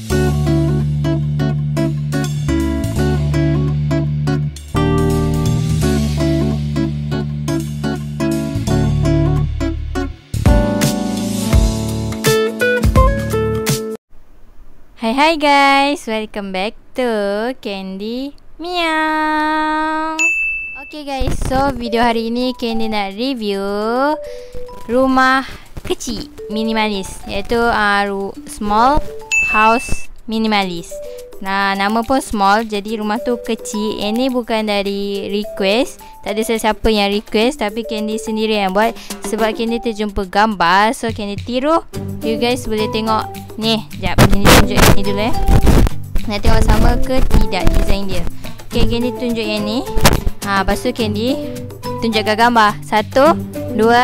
Hai guys, welcome back to Candy Meow. Okay guys, so video hari ini Candy nak review rumah kecil minimalis, iaitu small house minimalis. Nah, nama pun small, jadi rumah tu kecil. Ini bukan dari request, tak ada siapa yang request, tapi Candy sendiri yang buat sebab Candy terjumpa gambar. So Candy tiru. You guys boleh tengok ni. Sekejap, Candy tunjuk yang ni dulu nak tengok sama ke tidak design dia. Okay, Candy tunjuk yang ni. Lepas tu Candy tunjukkan gambar. 1, 2,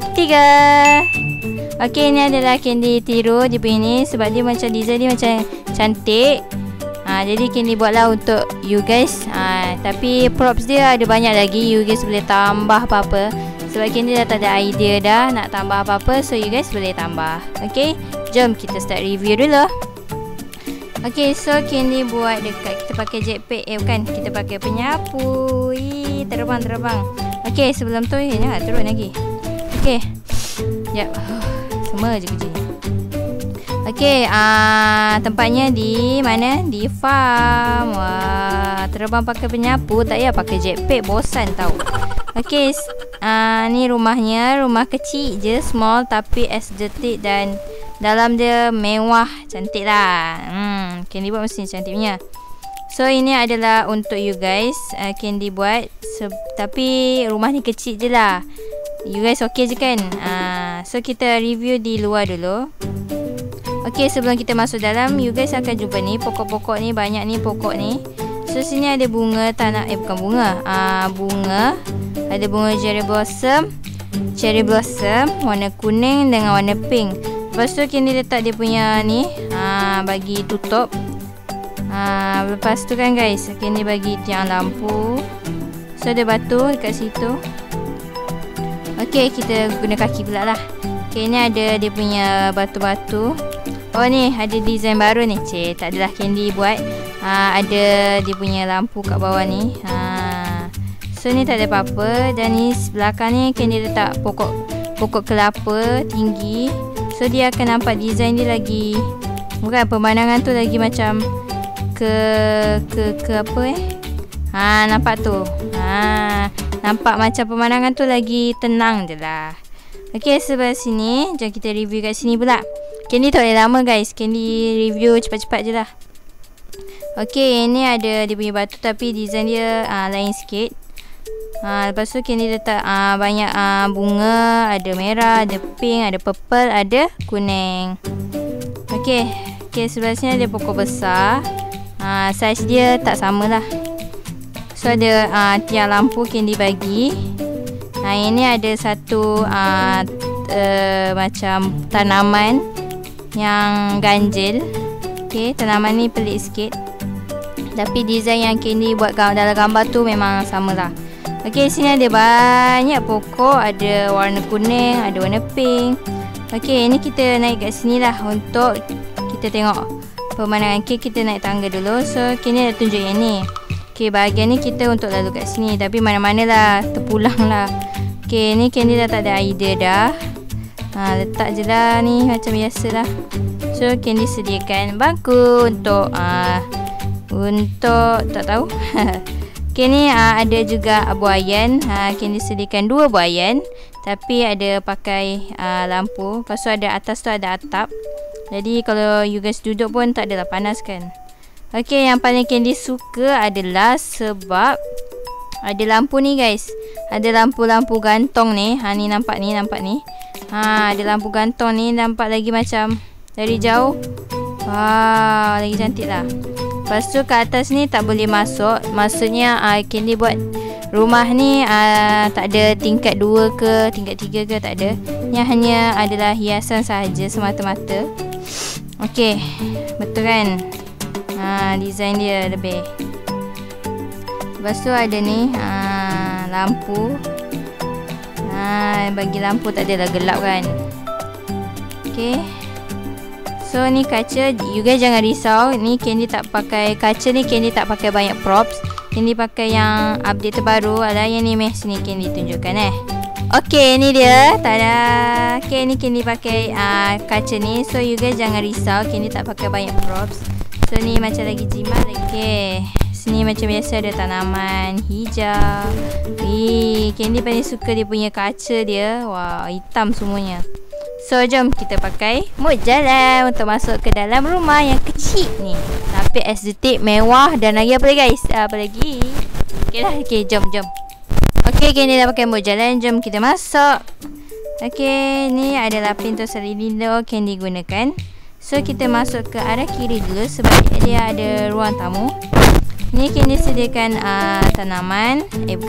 3. Okay, ni adalah Candy tiru dia punya ni, sebab dia macam design dia macam cantik. Jadi Candy buatlah untuk you guys. Tapi props dia ada banyak lagi. You guys boleh tambah apa-apa, sebab Candy dah tak ada idea dah nak tambah apa-apa. So you guys boleh tambah. Okay, jom kita start review dulu. Okay, so Candy buat dekat, kita pakai jetpack. Bukan, kita pakai penyapu. Terbang. Okay, sebelum tu jangan turun lagi. Okay, sekejap. Sama je kerjanya. Okay, tempatnya di mana? Di farm. Wah, terbang pakai penyapu, tak payah pakai jetpack, bosan tau. Okay, ni rumahnya, rumah kecil je, small tapi aesthetic dan dalam dia mewah, cantik lah. Candy buat mesti cantik punya. So ini adalah untuk you guys, Candy buat. Tapi rumah ni kecil je lah. You guys okay je kan? So kita review di luar dulu. Okay, sebelum kita masuk dalam, you guys akan jumpa ni pokok-pokok ni, banyak ni pokok ni. So sini ada bunga tanah, bukan bunga, bunga. Ada bunga cherry blossom warna kuning dengan warna pink. Lepas tu Candy letak dia punya ni, bagi tutup. Lepas tu kan guys, Candy bagi tiang lampu. So ada batu dekat situ. Okay, kita guna kaki pula lah. Okay, ni ada dia punya batu-batu. Oh ni ada design baru ni. Tak adalah Candy buat. Ada dia punya lampu kat bawah ni. So ni tak ada apa-apa. Dan ni belakang ni Candy letak pokok kelapa tinggi. So dia akan nampak design dia lagi, bukan, pemandangan tu lagi macam ke apa nampak tu. Nampak macam pemandangan tu lagi tenang je lah. Okay, sebelah sini, jom kita review kat sini pula. Candy tak boleh lama guys, Candy review cepat-cepat je lah. Okay, ini ada dia punya batu tapi design dia lain sikit. Lepas tu Candy letak banyak bunga. Ada merah, ada pink, ada purple, ada kuning. Okay, sebelah sini ada pokok besar. Saiz dia tak sama lah. So ada tiang lampu Candy bagi. Ini ada satu macam tanaman yang ganjil. Okay, tanaman ni pelik sikit, tapi design yang Candy buat dalam gambar tu memang sama lah. Okay, sini ada banyak pokok. Ada warna kuning, ada warna pink. Okay, ni kita naik kat sini lah untuk kita tengok pemandangan. Okay, kita naik tangga dulu. So Candy dah tunjuk yang ni. Okay, bahagian ni kita untuk lalu kat sini, tapi mana-mana lah, terpulang lah. Okay, ni Candy dah tak ada idea dah. Letak je lah ni macam biasa lah. So Candy sediakan bangku untuk tak tahu. Okay, ni ada juga buaian. Candy sediakan 2 buaian, tapi ada pakai lampu. Lepas tu ada atas tu ada atap, jadi kalau you guys duduk pun tak adalah panas kan. Okay, yang paling Candy suka adalah sebab ada lampu ni guys. Ada lampu-lampu gantung ni. Ni nampak ni. Ada lampu gantung ni, nampak lagi macam dari jauh. Wow, lagi cantik lah. Lepas tu kat atas ni tak boleh masuk. Maksudnya Candy buat rumah ni tak ada tingkat 2 ke tingkat 3 ke, tak ada. Yang hanya adalah hiasan sahaja semata-mata. Okay, betul kan? Design dia lebih. Lepas tu ada ni lampu. Bagi lampu tak adalah gelap kan. Okay, So ni kaca, you guys jangan risau. Ni Candy tak pakai kaca ni, Candy tak pakai banyak props. Candy pakai yang update terbaru. Ada yang ni sini Candy tunjukkan Okay, ni dia. Tada. Okay, ni Candy pakai kaca ni. So you guys jangan risau, Candy tak pakai banyak props. So ni macam lagi jimat lagi. Okay, sini macam biasa ada tanaman hijau. Candy paling suka dia punya kaca dia. Wah, hitam semuanya. So jom kita pakai mood jalan untuk masuk ke dalam rumah yang kecil ni. Tapi estetik mewah dan lagi apa lagi guys? Apa lagi? Okay lah, okay, jom. Okay, Candy dah pakai mood jalan. Jom kita masuk. Okay, ni adalah pintu selindo Candy gunakan. So kita masuk ke arah kiri dulu sebab dia ada ruang tamu. Ni Candy sediakan tanaman,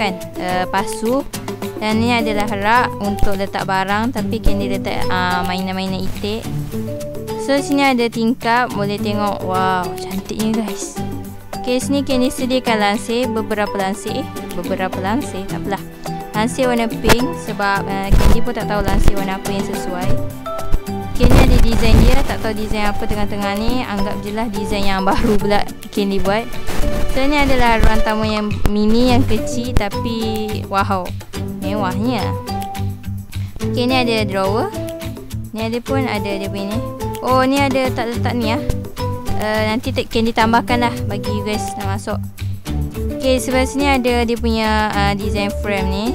pasu. Dan ni adalah rak untuk letak barang, tapi Candy letak mainan-mainan itik. So sini ada tingkap, boleh tengok. Wow, cantiknya guys. Okay, sini Candy sediakan lansir, beberapa lansir, tak apalah. Lansir warna pink sebab Candy pun tak tahu lansir warna apa yang sesuai. Okay, ni ada design dia, tak tahu design apa tengah-tengah ni. Anggap je lah design yang baru pula Candy buat. So ni adalah ruang tamu yang mini, yang kecil tapi wow, mewahnya. Okay, ni ada drawer. Ni ada pun ada dia punya ni. Oh, ni ada tak letak ni nanti Candy tambahkan lah bagi you guys nak masuk. Okay, sebelah sini ada dia punya design frame ni.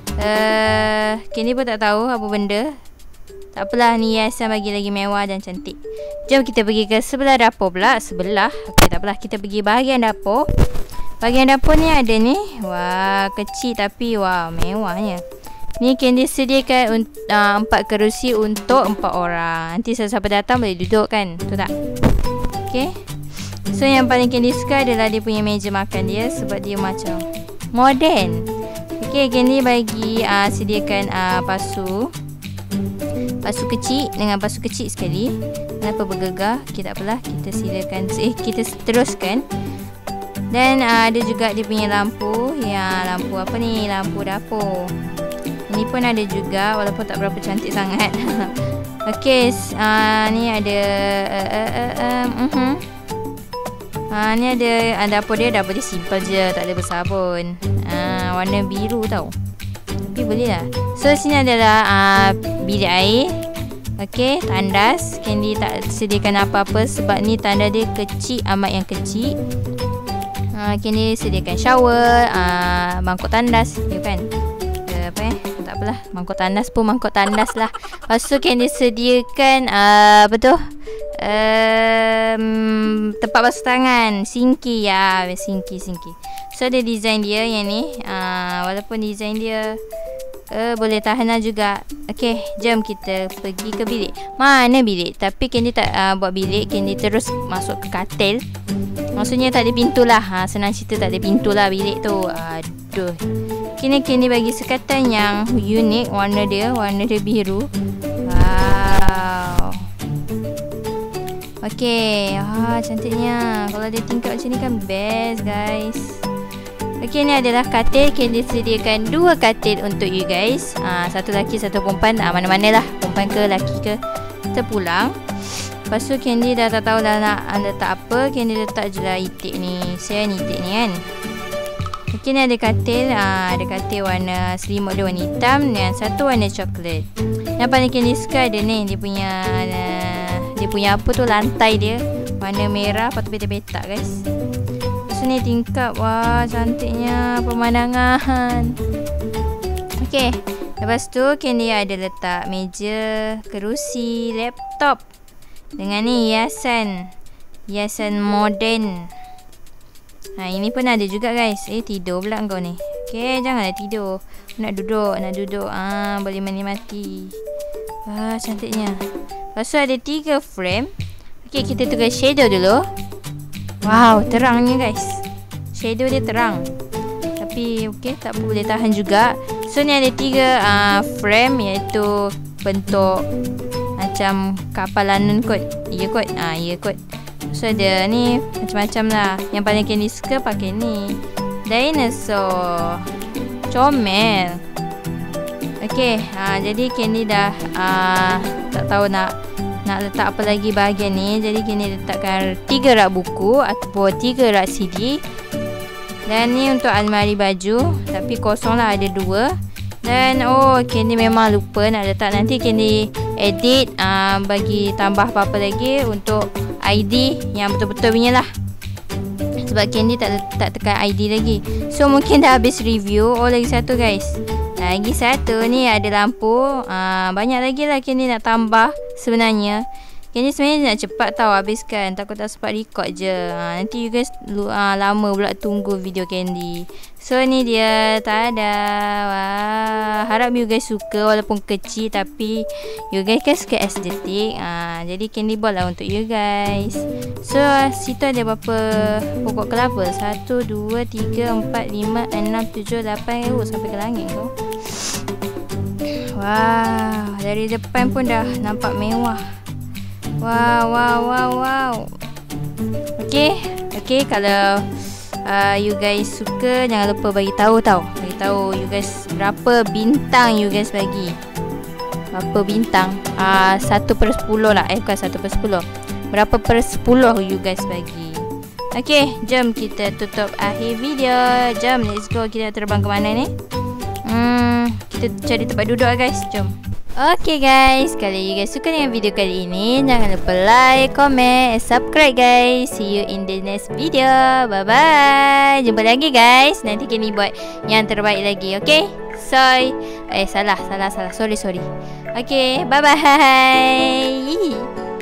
Candy pun tak tahu apa benda. Tak apalah, ni hiasan bagi lagi mewah dan cantik. Jom kita pergi ke sebelah dapur pula. Okay, tak apalah, kita pergi bahagian dapur. Bahagian dapur ni ada ni. Wah, kecil tapi wah, mewahnya. Ni Candy sediakan 4 kerusi untuk 4 orang. Nanti siapa datang boleh duduk kan. Betul tak? Okay. So yang paling Candy suka adalah dia punya meja makan dia sebab dia macam moden. Okay, Candy bagi sediakan pasu kecil dengan pasu kecil sekali. Kenapa bergegar? Okay, tak apalah, kita silakan. Kita teruskan. Dan ada juga dia punya lampu. Ya, lampu apa ni? Lampu dapur. Ini pun ada juga, walaupun tak berapa cantik sangat. Okay, ni ada ni ada dapur dia simple je, tak ada besar pun. Warna biru tau, tapi boleh lah. So sini adalah bilik air. Okay, tandas. Candy tak sediakan apa-apa sebab ni tanda dia kecil, amat yang kecil. Candy sediakan shower, mangkuk tandas, ya kan? Tak apalah, mangkuk tandas pun mangkuk tandas lah. Lepas tu Candy sediakan tempat basuh tangan, sinki ya, sinki. So ada design dia yang ni. Walaupun design dia boleh tahan juga. Okay, jom kita pergi ke bilik. Mana bilik? Tapi Candy tak buat bilik. Candy terus masuk ke katil. Maksudnya tak ada pintu lah. Senang cerita tak ada pintu lah bilik tu. Aduh. Kini Candy bagi sekatan yang unik. Warna dia biru. Wow. Okay, cantiknya. Kalau ada tingkap macam ni kan best guys. Okay, ni adalah katil. Candy sediakan 2 katil untuk you guys. Satu lelaki, satu perempuan. Mana-mana lah, perempuan ke lelaki ke. Kita pulang. Lepas tu Candy dah tak tahu dah nak letak apa. Candy letak je lah itik ni. Sian itik ni kan. Okay, ni ada katil. Ada katil warna selimut dia warna hitam dan satu warna coklat. Yang paling Candy suka ada ni. Dia punya apa tu, lantai dia warna merah, patut petak-petak guys. Ni tingkap. Wah, cantiknya pemandangan. Okay, lepas tu Candy ada letak meja, kerusi, laptop dengan ni hiasan moden. Ini pun ada juga guys. Tidur pula kau ni. Okay, janganlah tidur. Nak duduk. Boleh menikmati. Wah, cantiknya. Lepas tu ada 3 frame. Okay, kita tukar shadow dulu. Wow, terangnya guys. Shadow dia terang. Tapi okay, tak apa, boleh tahan juga. So ni ada 3 frame, iaitu bentuk macam kapal lanun kot. Ya kot. So ada ni macam-macam lah. Yang paling Candy suka pakai ni, dinosaur, comel. Okay, jadi Candy dah tak tahu nak nak letak apa lagi bahagian ni. Jadi Candy letakkan 3 rak buku ataupun 3 rak CD. Dan ni untuk almari baju, tapi kosong lah, ada 2. Dan Candy memang lupa nak letak. Nanti Candy edit bagi tambah apa-apa lagi untuk ID yang betul-betul punya lah. Sebab Candy tak tekan ID lagi. So mungkin dah habis review. Lagi satu guys, lagi satu ni ada lampu. Banyak lagi lah Candy nak tambah sebenarnya. Candy sebenarnya nak cepat tahu habiskan, takut tak sempat record je. Nanti you guys lama pula tunggu video Candy. So ni dia, tada. Wah, harap you guys suka walaupun kecil, tapi you guys kan suka estetik. Jadi Candy buat lah untuk you guys. So situ ada berapa pokok kelapa? 1, 2, 3, 4, 5, 6, 7, 8 sampai ke langit tu. Wah, dari depan pun dah nampak mewah. Wow. Okay, kalau you guys suka, jangan lupa bagi tahu you guys berapa bintang you guys bagi. Berapa bintang? 1/10 lah. Bukan 1/10. Berapa per 10 you guys bagi. Okay, jom kita tutup akhir video. Jom, let's go. Kita terbang ke mana ni? Kita cari tempat duduk lah guys. Jom. Okay guys, kalau you guys suka dengan video kali ini, jangan lupa like, comment, and subscribe guys. See you in the next video. Bye bye. Jumpa lagi guys. Nanti Candy buat yang terbaik lagi. Okay. Salah. Sorry. Okay, bye bye.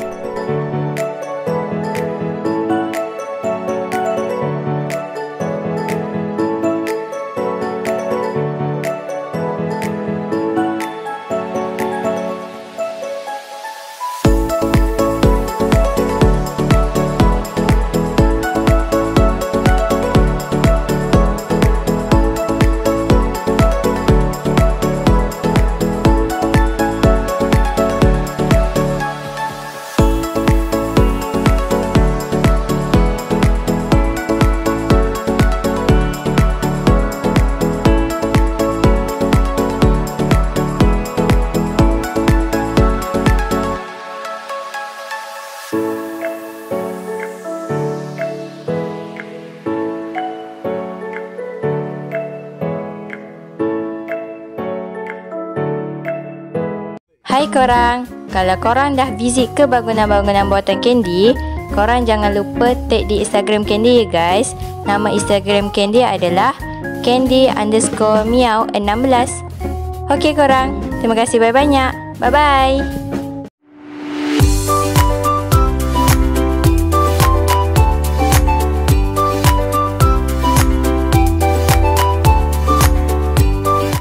Hai korang, kalau korang dah visit ke bangunan-bangunan buatan Candy, korang jangan lupa tag di Instagram Candy ya guys. Nama Instagram Candy adalah Candy_meow16. Okay korang, terima kasih banyak-banyak. Bye-bye.